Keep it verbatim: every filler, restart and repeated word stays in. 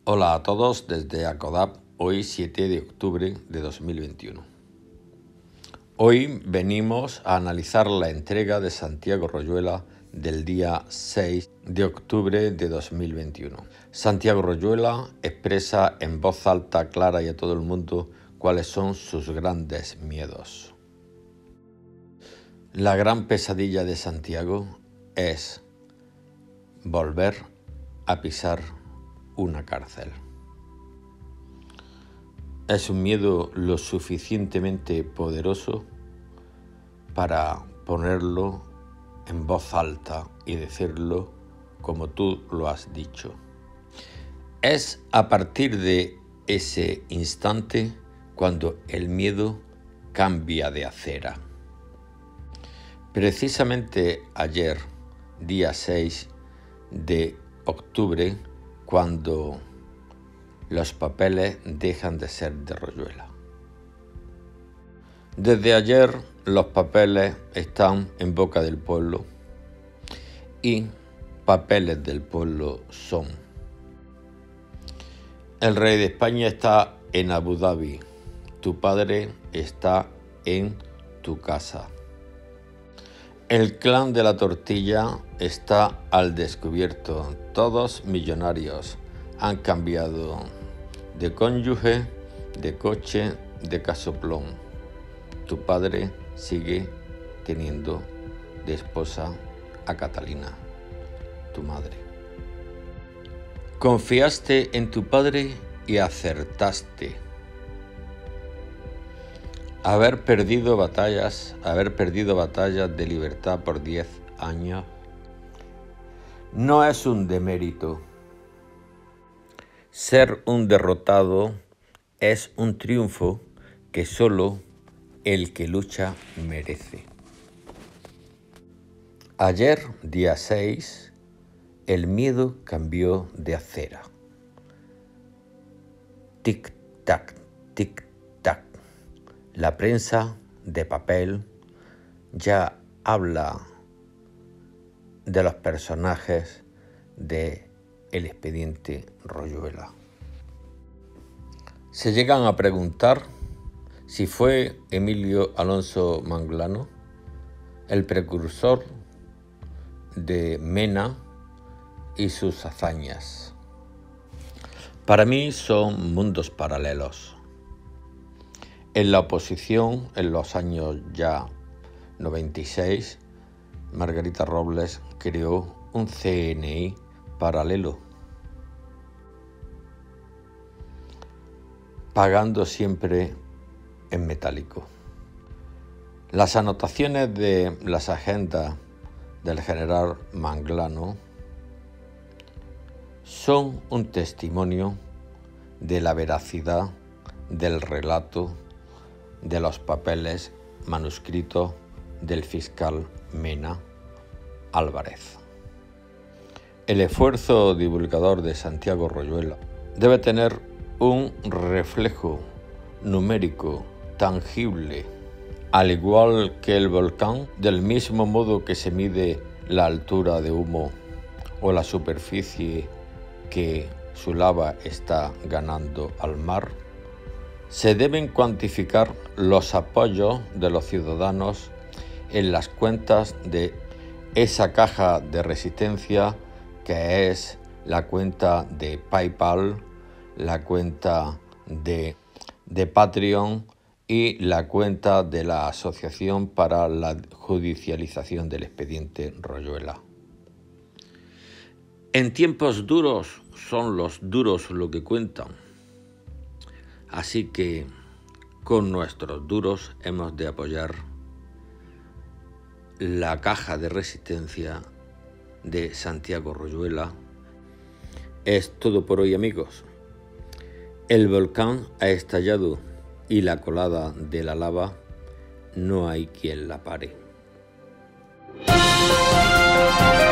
Hola a todos desde ACODAP, hoy siete de octubre de dos mil veintiuno. Hoy venimos a analizar la entrega de Santiago Royuela del día seis de octubre de dos mil veintiuno. Santiago Royuela expresa en voz alta, clara y a todo el mundo cuáles son sus grandes miedos. La gran pesadilla de Santiago es volver a pisar una cárcel. Es un miedo lo suficientemente poderoso para ponerlo en voz alta y decirlo como tú lo has dicho. Es a partir de ese instante cuando el miedo cambia de acera. Precisamente ayer, día seis de octubre, cuando los papeles dejan de ser de Royuela. Desde ayer los papeles están en boca del pueblo y papeles del pueblo son: el rey de España está en Abu Dhabi, tu padre está en tu casa. El clan de la tortilla está al descubierto, todos millonarios, han cambiado de cónyuge, de coche, de casoplón. Tu padre sigue teniendo de esposa a Catalina, tu madre. Confiaste en tu padre y acertaste. Haber perdido batallas, haber perdido batallas de libertad por diez años no es un demérito. Ser un derrotado es un triunfo que solo el que lucha merece. Ayer, día seis, el miedo cambió de acera. Tic-tac, tic-tac. La prensa de papel ya habla de los personajes de el expediente Royuela. Se llegan a preguntar si fue Emilio Alonso Manglano el precursor de Mena y sus hazañas. Para mí son mundos paralelos. En la oposición, en los años ya noventa y seis, Margarita Robles creó un C N I paralelo, pagando siempre en metálico. Las anotaciones de las agendas del general Manglano son un testimonio de la veracidad del relato de los papeles manuscritos del fiscal Mena Álvarez. El esfuerzo divulgador de Santiago Royuela debe tener un reflejo numérico tangible, al igual que el volcán, del mismo modo que se mide la altura de humo o la superficie que su lava está ganando al mar. Se deben cuantificar los apoyos de los ciudadanos en las cuentas de esa caja de resistencia que es la cuenta de PayPal, la cuenta de, de Patreon y la cuenta de la Asociación para la Judicialización del Expediente Royuela. En tiempos duros son los duros lo que cuentan. Así que con nuestros duros hemos de apoyar la caja de resistencia de Santiago Royuela. Es todo por hoy, amigos. El volcán ha estallado y la colada de la lava no hay quien la pare.